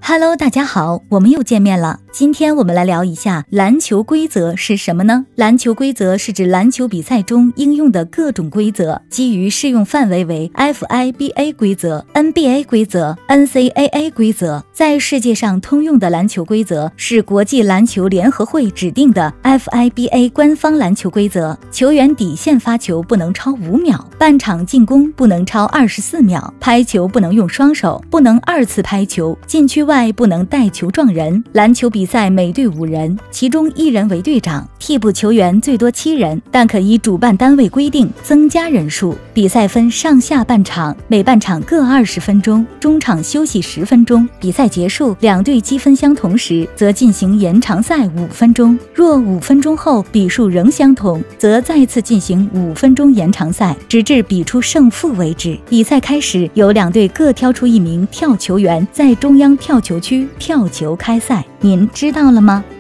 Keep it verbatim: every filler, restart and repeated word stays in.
Hello， 大家好，我们又见面了。今天我们来聊一下篮球规则是什么呢？篮球规则是指篮球比赛中应用的各种规则，基于适用范围为 F I B A 规则、N B A 规则、N C A A 规则。在世界上通用的篮球规则是国际篮球联合会指定的 F I B A 官方篮球规则。球员底线发球不能超五秒，半场进攻不能超二十四秒，拍球不能用双手，不能二次拍球，禁区外不能带球撞人。篮球比赛每队五人，其中一人为队长，替补球员最多七人，但可依主办单位规定增加人数。比赛分上下半场，每半场各二十分钟，中场休息十分钟。比赛结束，两队积分相同时，则进行延长赛五分钟。若五分钟后比数仍相同，则再次进行五分钟延长赛，直至比出胜负为止。比赛开始，由两队各挑出一名跳球员，在中央跳球区跳球开赛。您知道了吗？